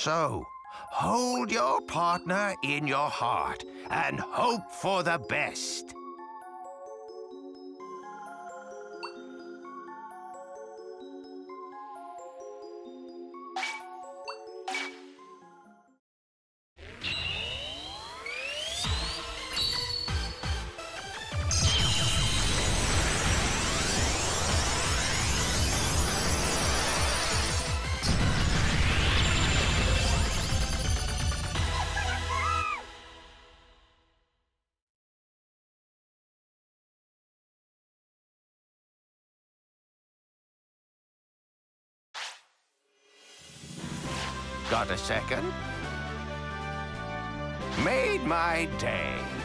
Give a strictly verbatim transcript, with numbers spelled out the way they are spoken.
So, hold your partner in your heart and hope for the best. Got a second? Made my day.